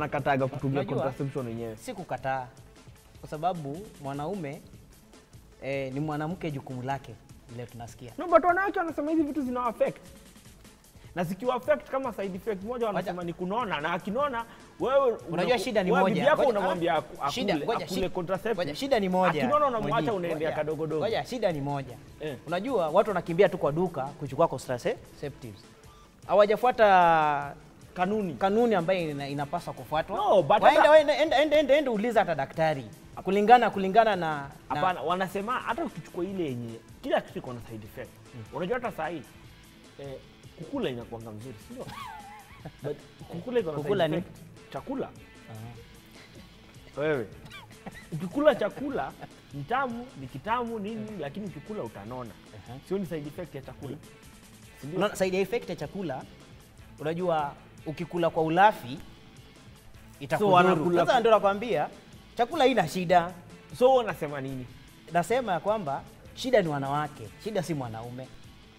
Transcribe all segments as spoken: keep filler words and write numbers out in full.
wanakataga kutumia contraception wenyewe? Si kukataa. Kwa sababu mwanaume eh, ni mwanamke jukumu lake ile tunasikia. No, but wanawake wanasema hizi vitu zina affect. Na zikiwa affect kama side effect moja wanasema ni kunona, na akinona wewe unajua shida ni moja. Bibi yako unamwambia akule akule contraception. Shida ni moja. Akinona unamwacha unaendea kadogo dogo. Ngoja, shida ni moja. Eh. Unajua watu wanakimbia tu kwa duka kuchukua contraceptives. Hawajafuata kanuni kanuni ambayo ina, inapaswa kufuatwa. No, but waenda enda enda enda enda uliza hata daktari. Kulingana kulingana na hapana, wanasema hata ukichukua ile yenye kila kitu iko na side effect. Hmm. Unajua hata saa hii eh, kukula inakuwa mzuri, sio? But kukula iko na kukula side effect. Ni chakula. Uh-huh. Wewe ukikula chakula ni tamu, ni kitamu nini, uh-huh. lakini ukikula utanona. Uh-huh. Sio ni side effect ya chakula. Uh-huh. Sio no, side effect ya chakula. Unajua ukikula kwa ulafi itakudhuru. So, sasa ndio nakwambia chakula haina shida. So unasema nini? Nasema ya kwamba shida ni wanawake, shida si mwanaume.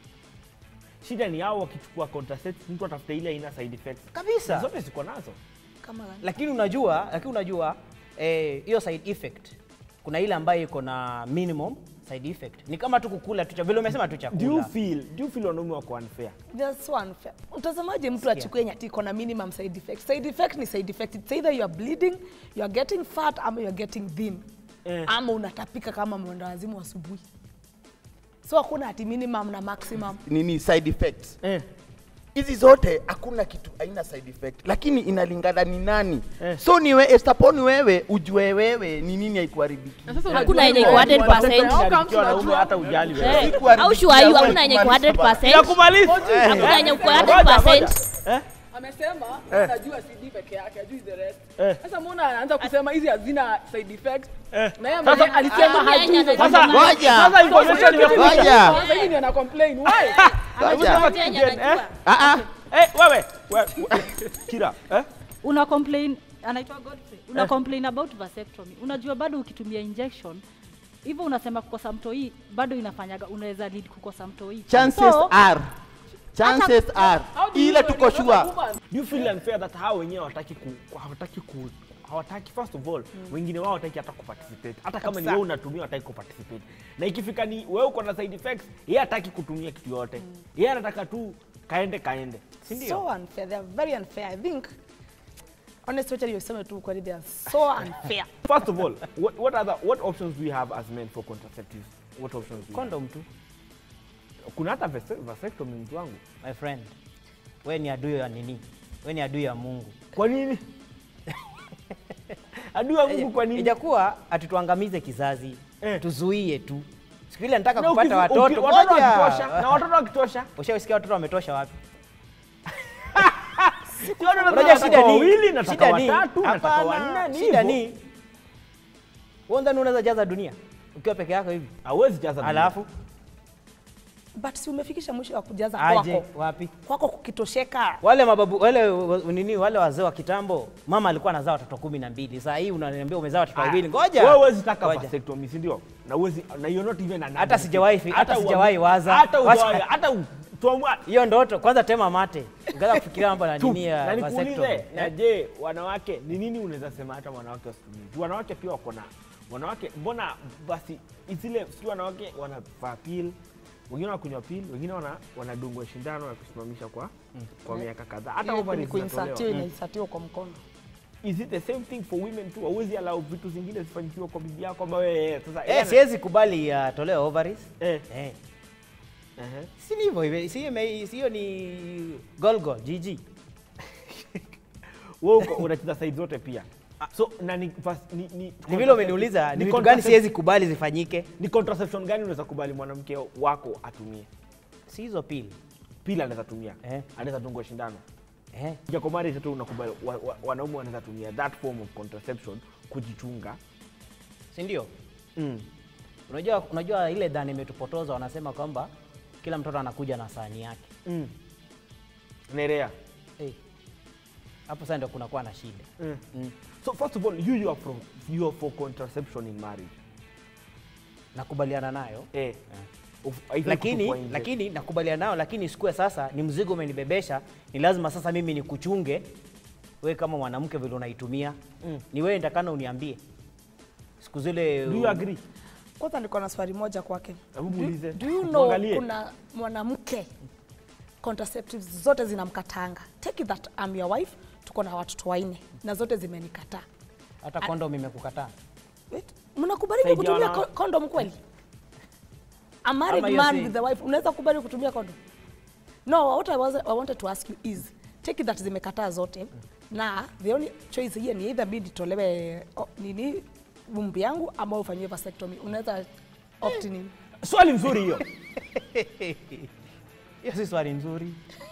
Shida ni hao wakichukua contraceptives mtu atafuta ile ina side effects. Kabisa. Zote ziko nazo. Kama lakini unajua, lakini unajua eh hiyo side effect kuna ile ambayo iko na minimum side effect. Ni kama tu kukula tu vile umesema tu chakula. Do you feel do you feel wanaume wako unfair? That's so unfair. Utazamaje mtu achukue nyati iko na minimum side effect? Side effect ni side effect. It's either you are bleeding, you are getting fat, ama you are getting thin. Eh. Ama unatapika kama mwenda wazimu asubuhi. So hakuna ati minimum na maximum. Nini side effects? Eh. Hizi zote hakuna kitu aina side effect, lakini inalingana ni nani. Eh. So ni wewe estaponi wewe ujue wewe ni nini haikuharibiki. Hakuna yenye iko one hundred percent. Hata ujali wewe. Au sure you hakuna yenye iko one hundred percent. Nakumaliza. Hakuna yenye iko one hundred percent. Eh? Amesema anajua C D peke yake, ajui the rest. Sasa mbona anaanza kusema hizi hazina side effect? Na yeye mwenyewe alisema hajui. Sasa ngoja. Sasa information ngoja. Sasa hivi ndio ana complain. Why? Ah ah. Eh wewe, Kira, eh? Una complain anaitwa Godfrey. Una eh? complain about vasectomy. Unajua bado ukitumia injection hivyo unasema kukosa mtoi bado inafanyaga unaweza lead kukosa mtoi. Chances so, are chances are ile tuko sure. Do you feel unfair that hao wenyewe hawataki ku hawataki ku hawataki first of all hmm. wengine wao hawataki hata kuparticipate hata kama ni wewe unatumia hawataki kuparticipate na ikifika ni wewe uko na side effects yeye hataki kutumia kitu yote hmm. yeye anataka tu kaende kaende, si ndio? So unfair, they are very unfair. I think honestly you say tu kwa they are so unfair. First of all, what what other what options do we have as men for contraceptives? What options do we condom tu. Kuna hata vasectomy mtu wangu. My friend, wewe ni adui ya nini? Wewe ni adui ya Mungu. Kwa nini? Adui ya Mungu kwa nini? Ijakuwa atituangamize kizazi. Eh. Tuzuie tu. Siku ile nataka na kupata watoto. Watoto wakitosha. Na watoto wakitosha. Ushaisikia watoto wametosha wapi? Unajua shida ni wawili nataka watatu nataka wanne. Shida ni wewe ndani unaweza jaza dunia ukiwa peke yako hivi. Hauwezi jaza dunia. Alafu but si umefikisha mwisho wa kujaza Aje, kwako. Wapi? Kwako kukitosheka. Wale mababu wale nini wale wazee wa kitambo, mama alikuwa anazaa watoto kumi na mbili. Sasa hii unaniambia umezaa watoto wawili. Ngoja. Wewe huwezi taka vasectomy, si ndio? Na huwezi na you're not even an hata sijawahi hata sijawahi waza. Hata uzoea hata tuamua hiyo ndoto kwanza tema mate. Ungeanza kufikiria mambo na nini ya vasectomy. Na je, wanawake ni nini unaweza sema hata wanawake wasitumie? Wanawake pia wako na wanawake mbona basi zile sio wanawake wanavaa pill. Wengine wanakunywa pili, wengine wana wanadungwa shindano ya kusimamisha kwa mm. kwa miaka kadhaa. Hata ovaries zinatolewa inaisatiwa kwa mkono. Is it the same thing for women too? Hauwezi allow vitu zingine zifanywe kwa bibi yako ambaye wewe sasa eh siwezi kubali atolewe ovaries. Eh. Eh. Eh. Si ni hivyo hivi, si hiyo ni Golgo G G. Wewe unacheza side zote pia. So na ni ni ni, ni vile umeniuliza ni vitu gani siwezi kubali zifanyike? Ni contraception gani unaweza kubali mwanamke wako atumie? Si hizo pili. Pili anaweza tumia. Eh. Anaweza dungwa shindano. Eh. Jakomari tu unakubali wanaume wa, wanaweza tumia that form of contraception kujichunga. Si ndio? Mm. Unajua unajua ile dhana imetupotoza wanasema kwamba kila mtoto anakuja na sahani yake. Mm. Nerea. Eh. Hapo sasa ndio kuna kuwa na shida. Mm. Mm. So first of all, you you are from you are for contraception in marriage. Nakubaliana nayo. Eh. Yeah. Lakini lakini nakubaliana nayo lakini sikue sasa ni mzigo umenibebesha, ni lazima sasa mimi nikuchunge wewe kama mwanamke vile unaitumia mm. ni wewe nitakana uniambie siku zile. Do you agree? Kwanza niko na swali moja kwake. Hebu muulize. Do you know kuna mwanamke contraceptives zote zinamkatanga? Take it that I'm your wife, tuko na watoto wanne na zote zimenikataa. Hata condom imekukataa? Wait, mnakubali kutumia condom kweli? A married man with a wife, unaweza kubali kutumia condom? No, what I was I wanted to ask you is take it that zimekataa zote na the only choice here ni either be nitolewe oh, nini bumbi yangu ama ufanywe vasectomy. Unaweza opt nini? Swali nzuri hiyo. Hiyo si swali nzuri.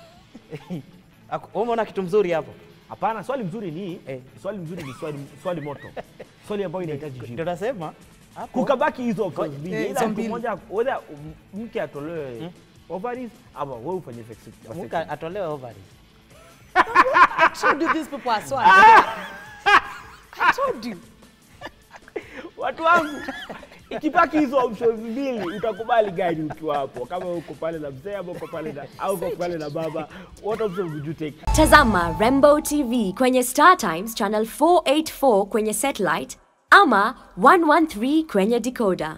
Umeona kitu mzuri hapo? Hapana, swali mzuri ni eh, swali mzuri ni swali swali moto. Swali ambayo inahitaji jibu. Ndio nasema hapo kukabaki hizo options mbili. Eh, ila mtu mmoja whether mke atolewe hmm? ovaries ama wewe ufanye vasectomy. Mke atolewe ovaries. I told you these people are so I told you. Watu wangu, ikibaki hizo options mbili utakubali gani ukiwa hapo? Kama uko pale na mzee ama uko pale na au uko pale na baba, what option would you take? Tazama Rainbow T V kwenye Star Times channel four eighty-four kwenye satellite ama one one three kwenye decoder.